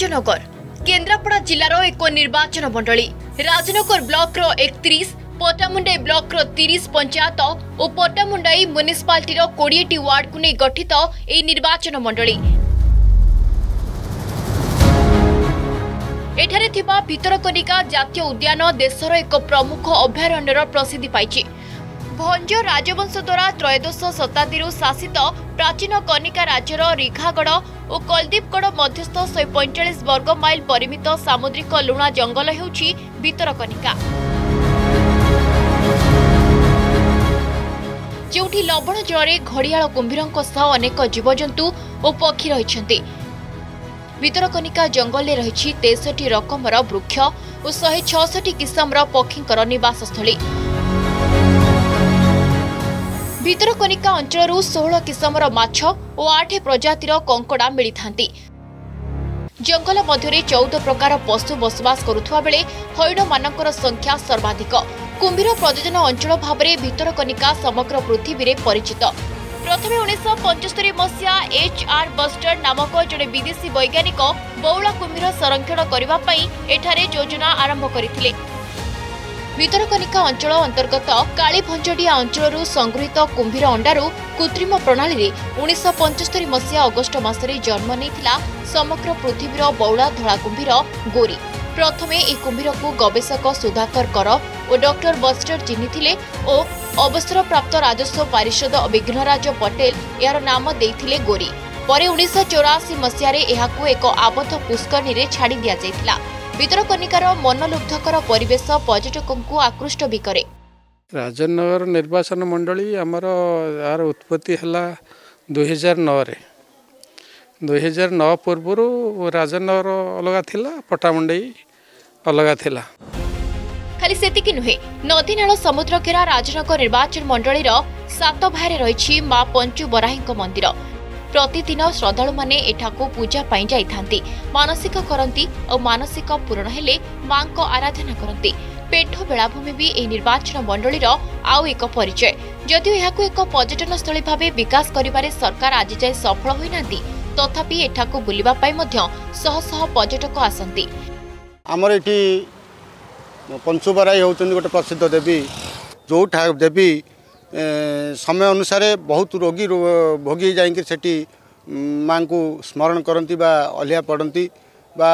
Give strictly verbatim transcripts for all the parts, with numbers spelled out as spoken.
राजनगर केन्द्रापड़ा जिलार एक निर्वाचन मंडली राजनगर ब्लॉक रो एकतीस पटामुंडाई ब्लॉक रो तीस पंचायत और पटामुंडाई म्युनिसिपालिटी रो बीस वार्ड को नहीं गठित ए निर्वाचन मंडली। एठारे थिबा भितरकनिका जातीय उद्यान देशर एक प्रमुख अभयारण्यर प्रसिद्धि पाइछि। भंज राजवंश द्वारा त्रयोदश शताब्दी शासित प्राचीन कनिका राज्यर रीघागढ़ और कलदीपगढ़ मध्यस्थ शहे पैंतालीस वर्ग माइल परिमित सामुद्रिक लुणा जंगल हेउछि भितरकनिका, जोठी लवण जल घड़ियाल कुंभीरंक सह अनेक जीवजंतु और पक्षी रहिछन्ति। भितरकनिका जंगल में रही तेसठी रकमर वृक्ष और शहे छठी किस्मर पक्षींकर निवासस्थली। भितरकनिका अंचल सोलह किस्मर माछ और आठ प्रजातिर कंकड़ा मिली था। जंगल मध्य चौदह प्रकार पशु बसवास करुवा बेले हरिण मानकर संख्या सर्वाधिक। कुंभीर प्रजनन अंचल भाव में भितरकनिका समग्र पृथ्वी में परिचित। प्रथम उन्नीस पंचस्तरी मसीहा एच आर बस्टर नामक जड़े विदेशी वैज्ञानिक बौला कुंभीर संरक्षण करने एठारे योजना आरंभ करथिले। भितरकनिका अंचल अंतर्गत कालीभंजडिया अंचल संगृहित कुंभीर अंडारू कृत्रिम प्रणाली उन्नीस पंचस्तरी मसीहा अगस्ट मासरे जन्म नेइथिला समग्र पृथ्वीर बौला धड़ा कुंभीर गोरी। प्रथमे ए कुंभीर को गवेषक सुधाकर कर और डॉक्टर बस्टर चिन्हिथिले और अवसर प्राप्त राजस्व पारिषद विघ्नराज पटेल यार नाम देइथिले गोरी। परे उन्नीस चौरासी मसीह एहाकू एक आबद्ध पुष्करणी रे छाड़ी दिया जाइथिला। भितरकनिकार मनलुब्धकर परिवेश पर्यटकों को आकृष्ट भी करे। राजनगर निर्वाचन मंडली आमर यार उत्पत्ति है दुई हजार नौ रे दुई हजार नौ पूर्व राजनगर अलग थिला, पटामुंडाई अलग थिला। खाली सेतिकी नुहे नदी नाल समुद्र घेरा राजनगर निर्वाचन मंडली सात भाई रही मां पंचु बराही मंदिर। प्रतिदिन श्रद्धालु माने एठाको पूजा पाई जाइथांती, मानसिक करंती और मानसिक पूरण हेले मां को आराधना करंती। पेठ बेलाभूमि भी ए निर्वाचन मंडलीर आउ एक परिचय। जदिओ एहाको एक पर्यटन स्थली भावे विकास करिबारे सरकार आज जाय सफल होई नांती, तथापि एठाको बुलिबा पाई मध्य शह शह पर्यटक आसंती। हमर एठी पंचुबराई होउछन गोटे प्रसिद्ध देवी, जो देवी समय अनुसार बहुत रोगी भोगी जाइक सेठी माँ को स्मरण करती बा अलिया पड़ती बा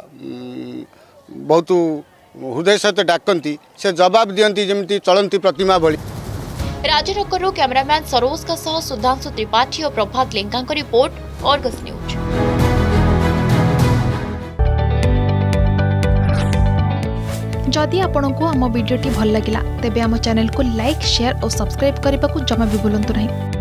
बहुत हृदय सहित डाकती, से जवाब दियंती जमिति चलती प्रतिमा भली। राजनगर कैमरामैन सरोज का सह सुधांशु त्रिपाठी और प्रभात लेंका को रिपोर्ट, अर्गस न्यूज। जदि आपंक आम भिडी भल लगा तेब आम चैनल को लाइक, शेयर और सब्सक्राइब करने को जमा भी भूलु नहीं।